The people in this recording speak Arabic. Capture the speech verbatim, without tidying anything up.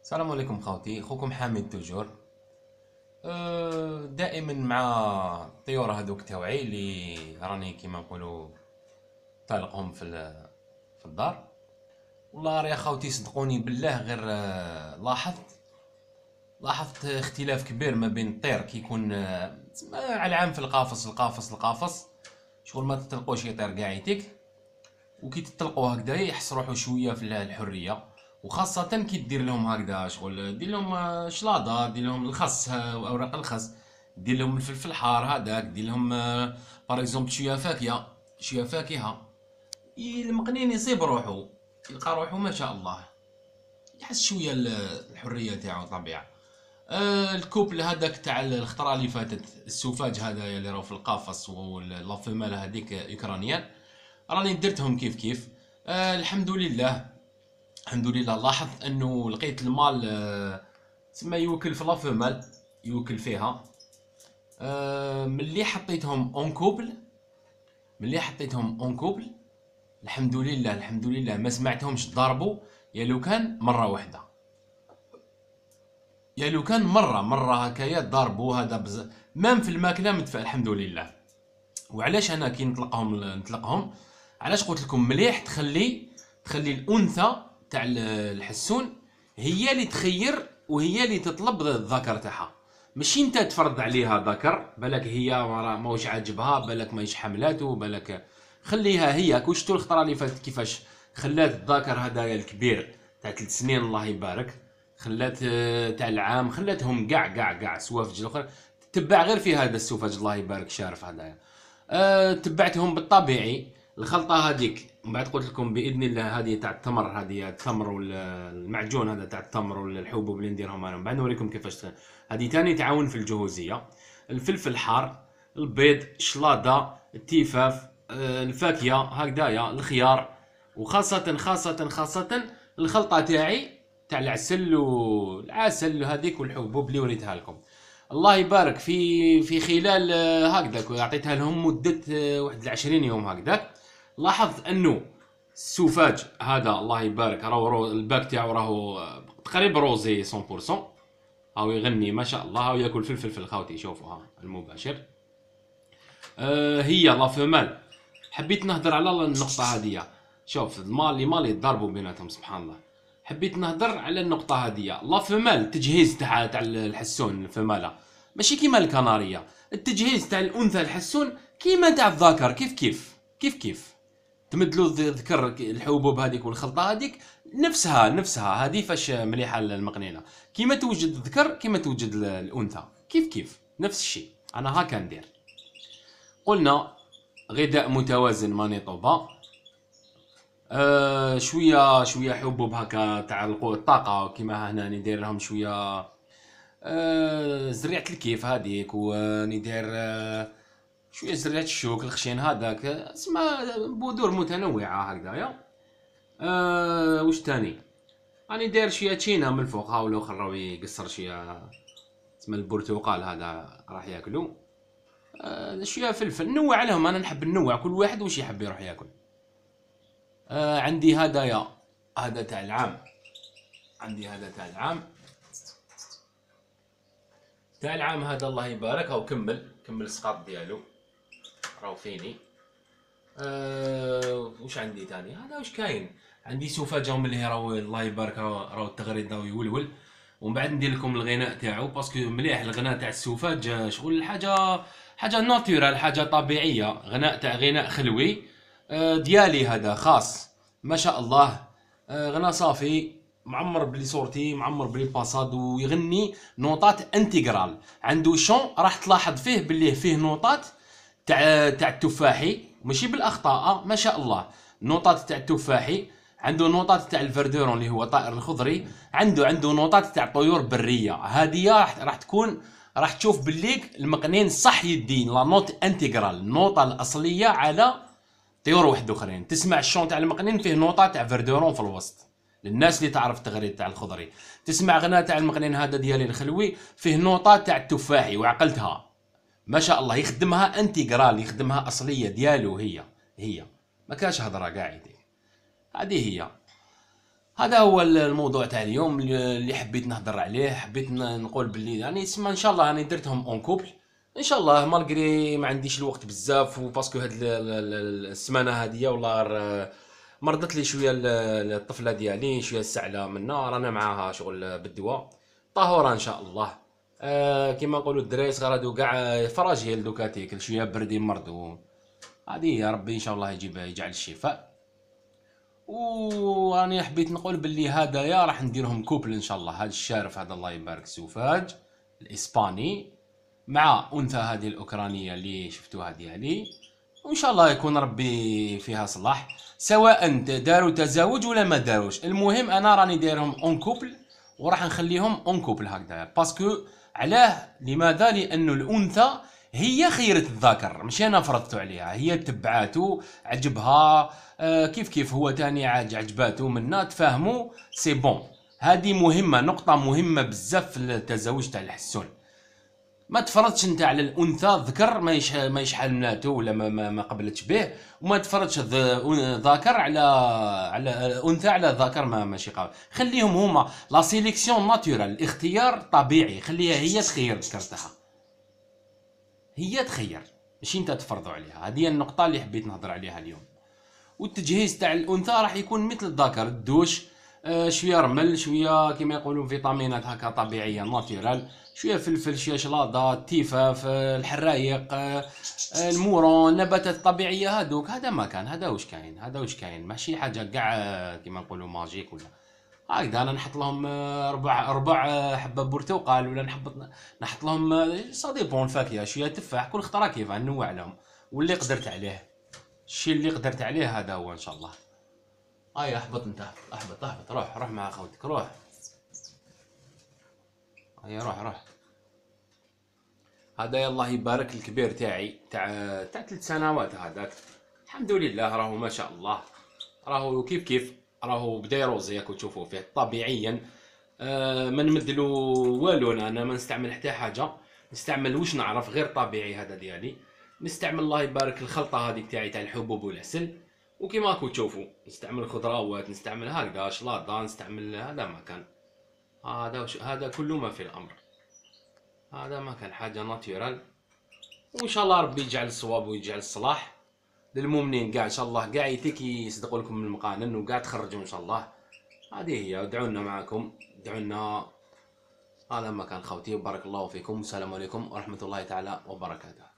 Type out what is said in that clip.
السلام عليكم خوتي، خوكم حامد توجور. أه، دائما مع الطيور هذوك تاوعي اللي راني كيما نقولوا طالقهم في ال- في الدار. والله يا خوتي صدقوني بالله غير أه، لاحظت لاحظت اختلاف كبير ما بين الطير كي يكون أه، تسمى على العام في القافص القافص القافص، شغل ما تطلقوش يطير قاعيتك، وكي تطلقوا هكذا يحس روحو شويه في الحريه. وخاصة كي دير لهم هكذا شغل دير لهم آه، شلاضة، دير لهم الخس، آه، اوراق الخس، دير لهم الفلفل الحار هذاك، دير لهم باغ اكزومبل شويه فاكهه، شويه فاكهه، ي- المقنين يصيب روحو، يلقى روحو ما شاء الله، يحس شويه ال- الحريه تاعو الطبيعه. آه الكوبل هذاك تاع الخطره اللي فاتت، السوفاج هذا اللي راهو في القفص واللافيمال هذيك يوكرانيان، راني درتهم كيف كيف. آه الحمد لله، الحمد لله لاحظت انه لقيت المال آه، تسمى يوكل في لافيمال، يوكل فيها. آه ملي حطيتهم اون كوبل، ملي حطيتهم اون كوبل الحمد لله الحمد لله ما سمعتهمش ضربوا، يا لو كان مره واحده، يا لو كان مره مره هكايا ضربوا هذا بز... مام في الماكله مدفع الحمد لله. وعلاش انا كي نطلقهم نطلقهم، علاش قلت لكم مليح تخلي تخلي الانثى تاع الحسون هي اللي تخير وهي اللي تطلب الذكر تاعها، ماشي انت تفرض عليها ذكر، بالك هي ماهوش عاجبها، بالك ماهيش حملاته، بالك خليها هي. كون شفتوا الخطره اللي فاتت كيفاش خلات الذكر هذايا الكبير تاع ثلاث سنين الله يبارك، خلات آه، تاع العام، خلاتهم كاع كاع كاع سوافج الاخر تتبع غير في هذا السوفاج الله يبارك شارف هذايا. أه تبعتهم بالطبيعي الخلطه هذيك، من بعد قلت لكم باذن الله هذه تاع التمر، هذه التمر والمعجون هذا تاع التمر والحبوب اللي نديرهم انا، من بعد نوريكم كيفاش ت- هذه تاني تعاون في الجهوزيه. الفلفل الحار، البيض، الشلاضه، التيفاف، أه الفاكهه هكذايا، الخيار، وخاصه خاصه خاصه الخلطه تاعي تاع العسل والعسل هذيك والحبوب اللي وريتها لكم. الله يبارك في في خلال آه، هكذاك اعطيتها لهم مده آه، واحد العشرين يوم هكذاك، لاحظت انه السوفاج هذا الله يبارك راهو رو- الباك تاعو راهو آه، تقريبا روزي مية بالمية، هاو يغني ما شاء الله، هاو ياكل فلفل في الخوتي، شوفوا ها المباشر. آه هي لا فمال، حبيت نهضر على النقطة هذه. شوف المال لي مال يتضاربوا بيناتهم سبحان الله، حبيت نهضر على النقطة هذه. لا فمال التجهيز تاع تاع الحسون الفمالة ماشي كيما الكنارية، التجهيز تاع الأنثى الحسون كيما تاع الذكر، كيف كيف كيف كيف تمدلو الذكر الحبوب هذيك والخلطة هذيك نفسها نفسها هذه فاش مليحة المقنينة، كيما توجد الذكر كيما توجد الأنثى، كيف كيف نفس الشيء. أنا هكا ندير. قلنا غذاء متوازن مانيطوبا، آه شويه شويه حبوب هكا تاع القوة الطاقه كيما هنا ندير لهم شويه آه زريعه الكيف هذيك، وندير آه شويه زريعه الشوك الخشين هذاك، اسمها بذور متنوعه هكذايا. آه وش تاني، راني داير شويه تشينا من الفوق، هاو الاخر راهو يقصر شويه، اسمه البرتقال هذا راح ياكلو. آه شويه فلفل نوع لهم، انا نحب ننوع كل واحد وش يحب يروح ياكل. آه عندي هدايا، هذا تاع العام، عندي هذا تاع العام، تاع العام هذا الله يبارك، او كمل كمل السقاط ديالو راهو فيني. أه وش عندي تاني، هذا وش كاين، عندي سوفاجهم اللي راهو الله يبارك راهو التغريد راهو يولول. ومن بعد ندير لكم الغناء تاعو باسكو مليح الغناء تاع السوفاج، آه، شغل حاجه حاجه ناتورال، حاجه طبيعيه، غناء تاع غناء خلوي، آه، ديالي هذا خاص ما شاء الله. آه، غناء صافي معمر بلي صورتي، معمر بلي باساد، ويغني نوطات انتجرال، عنده شون راح تلاحظ فيه باللي فيه نوطات تاع تاع التفاحي ماشي بالاخطاء ما شاء الله، نوطات تاع التفاحي، عنده نوطات تاع الفردورون اللي هو طائر الخضري، عنده عنده نوطات تاع طيور بريه، هذه راح راح تكون راح تشوف بالليك المقنين صح يدين لا نوت انتجرال، النوطه الاصليه على طيور واحد اخرين. تسمع الشون تاع المقنين فيه نوطه تاع فردورون في الوسط، للناس اللي تعرف التغريد تاع الخضري. تسمع غناء تاع المقنين هذا ديالي الخلوي فيه نوطه تاع التفاحي، وعقلتها ما شاء الله، يخدمها انتجرال، يخدمها اصليه ديالو، هي هي ما كاش هضره قاعد، هذه هي هذا هو الموضوع تاع اليوم اللي حبيت نهضر عليه. حبيت نقول باللي يعني اسمع ان شاء الله راني درتهم اون كوبل ان شاء الله، مالغري ما عنديش الوقت بزاف، وباسكو هاد السمانه هاديه والله مرضت لي شويه الطفله ديالي، شويه السعله منا، رانا معاها شغل بالدواء طهوره ان شاء الله. آه كيما نقولوا الدراري صغار هادو كاع فراجيل دوكاتي، كل شويه بردي مرضوا. هذه يا ربي ان شاء الله يجيب يجعل الشفاء. وراني حبيت نقول باللي هدايا راح نديرهم كوبل ان شاء الله. هذا الشارف هذا الله يبارك سوفاج الاسباني مع انثى هذه الاوكرانيه اللي شفتوها ديالي، وان شاء الله يكون ربي فيها صلاح، سواء داروا تزاوج ولا ما داروش. المهم انا راني دايرهم اون كوبل وراح نخليهم اون كوبل هكذا. باسكو علاه؟ لماذا؟ لانه الانثى هي خيرة الذكر، مش انا فرضت عليها، هي تبعاتو عجبها. آه كيف كيف هو تاني عجباتو منا، تفاهموا سي بون. هذه مهمه، نقطه مهمه بزاف في التزاوج تاع الحسون. ما تفرضش انت على الانثى ذكر ما يشحال ما يشحال مناتو ولا ما, ما, ما قبلتش به، وما تفرضش ذكر على على انثى على ذكر ما ماشي قابل. خليهم هما لا سيليكسيون ناتورال، الاختيار طبيعي، خليها هي تخير الذكر تاعها، هي تخير ماشي انت تفرضوا عليها. هذه النقطه اللي حبيت نهضر عليها اليوم. والتجهيز تاع الانثى راح يكون مثل الذكر، الدوش آه شويه رمل، شويه كيما يقولوا فيتامينات هكا طبيعيه ناتورال، شويه فلفل، شويه شلاضه، تيفاف، آه الحرايق، آه المورون، النباتات الطبيعيه هذوك. هذا ما كان، هذا واش كاين، هذا واش كاين، ماشي حاجه كاع آه كيما نقولوا ماجيك ولا هكذا. انا نحط لهم آه ربع ربع آه حبه برتقال، ولا نحط نحط لهم آه صديبون الفاكهه، شويه تفاح، كل خطره كيف نوع لهم واللي قدرت عليه. الشيء اللي قدرت عليه هذا هو ان شاء الله. هيا احبط انت، احبط احبط، روح روح مع خوتك، روح. هيا روح روح. هذا الله يبارك الكبير تاعي تاع تاع ثلاث سنوات هذاك، الحمد لله راهو ما شاء الله، راهو كيف كيف، راهو بدا يروزي راكم تشوفوا فيه طبيعيا. آه ما نمدلو والو، انا ما نستعمل حتى حاجه، نستعمل واش نعرف غير طبيعي هذا ديالي. نستعمل الله يبارك الخلطه هذيك تاعي تاع الحبوب والعسل، وكيما راكم تشوفوا نستعمل خضروات، نستعمل هكذا شلاضه، نستعمل هذا ما كان، هذا وش... هذا كله ما في الامر، هذا ما كان حاجه ناتورال. وان شاء الله ربي يجعل الصواب ويجعل الصلاح للمؤمنين كاع ان شاء الله، كاع يتيك يصدقوا لكم من المقانن وكاع تخرجوا ان شاء الله. هذه هي، ادعونا معكم، ادعونا. هذا ما كان خوتي، وبارك الله فيكم، والسلام عليكم ورحمه الله تعالى وبركاته.